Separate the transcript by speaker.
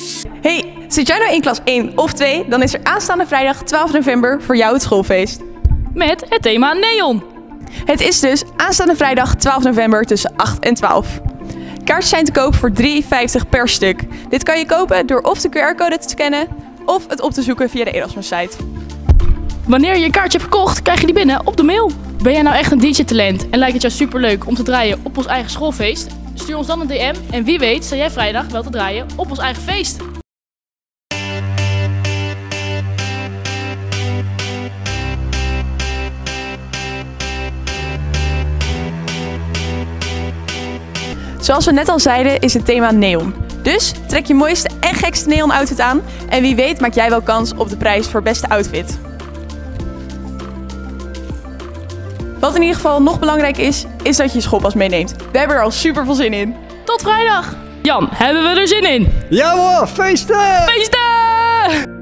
Speaker 1: Hey, zit jij nou in klas 1 of 2? Dan is er aanstaande vrijdag 12 november voor jou het schoolfeest.
Speaker 2: Met het thema neon.
Speaker 1: Het is dus aanstaande vrijdag 12 november tussen 8 en 12. Kaartjes zijn te koop voor €3,50 per stuk. Dit kan je kopen door of de QR-code te scannen of het op te zoeken via de Erasmus-site.
Speaker 2: Wanneer je een kaartje hebt gekocht, krijg je die binnen op de mail. Ben jij nou echt een DJ-talent en lijkt het jou superleuk om te draaien op ons eigen schoolfeest? Stuur ons dan een DM en wie weet sta jij vrijdag wel te draaien op ons eigen feest.
Speaker 1: Zoals we net al zeiden is het thema neon. Dus trek je mooiste en gekste neon outfit aan en wie weet maak jij wel kans op de prijs voor beste outfit. Wat in ieder geval nog belangrijk is dat je je schoolpas meeneemt. We hebben er al super veel zin in.
Speaker 2: Tot vrijdag! Jan, hebben we er zin in?
Speaker 3: Ja hoor, feesten!
Speaker 2: Feesten!